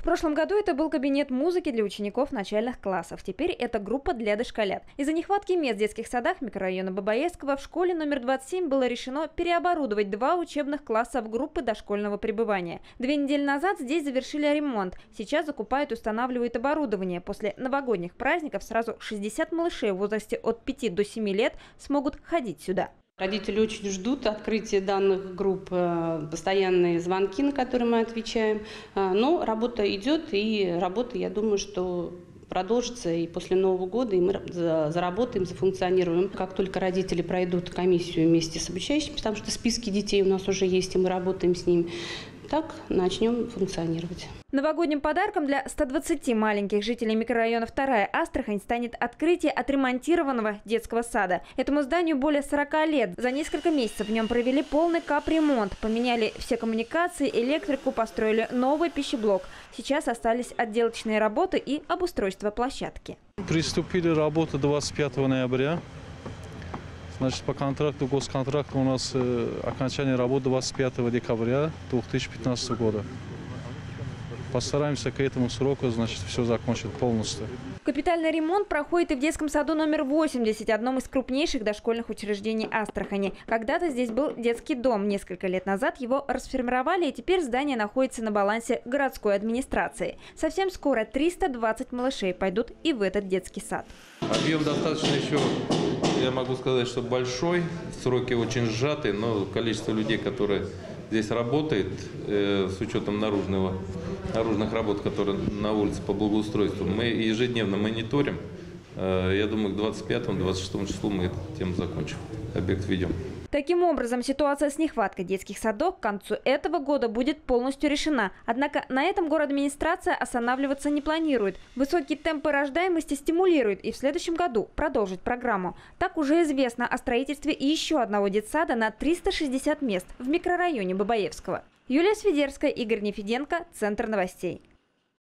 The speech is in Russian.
В прошлом году это был кабинет музыки для учеников начальных классов. Теперь это группа для дошколят. Из-за нехватки мест в детских садах микрорайона Бабаевского в школе номер 27 было решено переоборудовать 2 учебных класса в группы дошкольного пребывания. 2 недели назад здесь завершили ремонт. Сейчас закупают и устанавливают оборудование. После новогодних праздников сразу 60 малышей в возрасте от 5 до 7 лет смогут ходить сюда. Родители очень ждут открытия данных групп, постоянные звонки, на которые мы отвечаем. Но работа идет, и работа, я думаю, что продолжится и после Нового года, и мы заработаем, зафункционируем. Как только родители пройдут комиссию вместе с обучающими, потому что списки детей у нас уже есть, и мы работаем с ними, так начнем функционировать. Новогодним подарком для 120 маленьких жителей микрорайона 2 Астрахань станет открытие отремонтированного детского сада. Этому зданию более 40 лет. За несколько месяцев в нем провели полный капремонт. Поменяли все коммуникации, электрику, построили новый пищеблок. Сейчас остались отделочные работы и обустройство площадки. Приступили работу 25 ноября. Значит, по контракту, госконтракту у нас окончание работы 25 декабря 2015 года. Постараемся к этому сроку, значит, все закончить полностью. Капитальный ремонт проходит и в детском саду номер 80, одном из крупнейших дошкольных учреждений Астрахани. Когда-то здесь был детский дом. Несколько лет назад его расформировали, и теперь здание находится на балансе городской администрации. Совсем скоро 320 малышей пойдут и в этот детский сад. Объем достаточно еще, я могу сказать, что большой, сроки очень сжаты, но количество людей, которые здесь работает, с учетом наружных работ, которые на улице по благоустройству, мы ежедневно мониторим. Я думаю, к 25-26 числу мы эту тему закончим, объект введем. Таким образом, ситуация с нехваткой детских садов к концу этого года будет полностью решена. Однако на этом городадминистрация останавливаться не планирует. Высокие темпы рождаемости стимулируют и в следующем году продолжить программу. Так уже известно о строительстве еще одного детсада на 360 мест в микрорайоне Бабаевского. Юлия Свидерская, Игорь Нефеденко, Центр новостей.